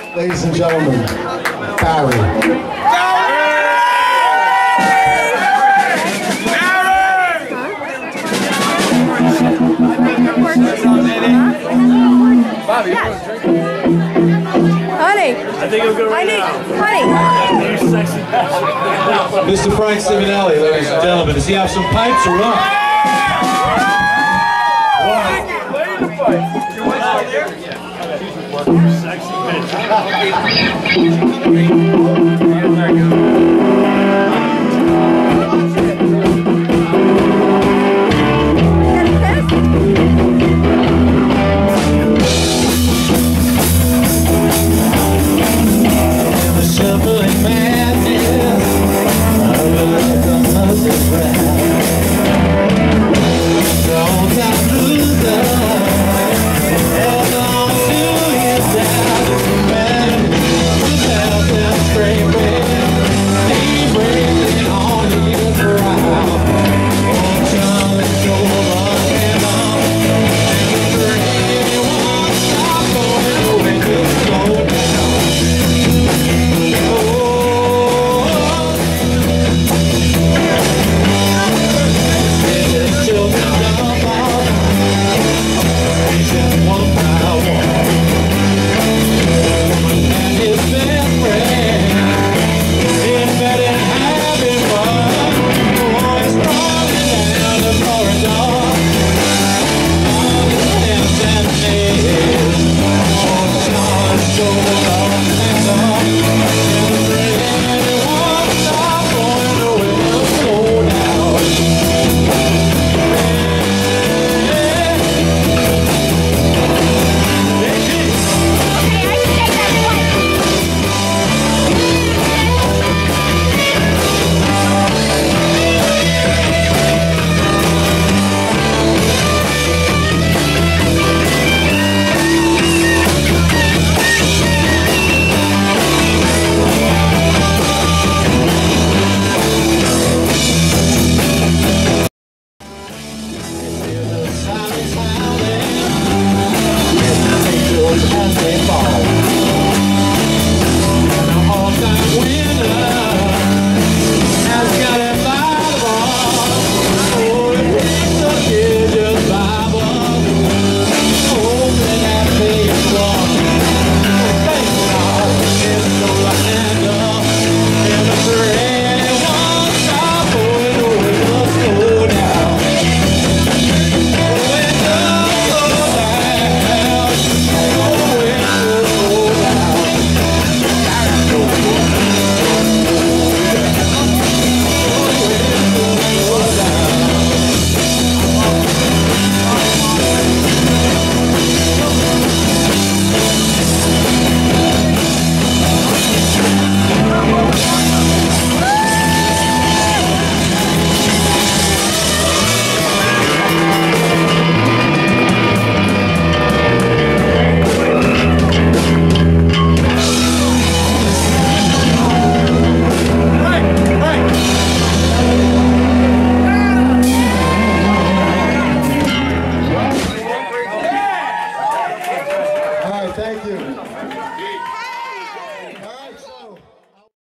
Ladies and gentlemen, Barry. Bobby, yes. Honey. I think I'm good right now. Honey. You sexy bastard. Mr. Frank Simonelli, ladies and gentlemen, does he have some pipes or what? Lady to fight. Your wife's out there? Yeah. Sexy bitch. As they fall.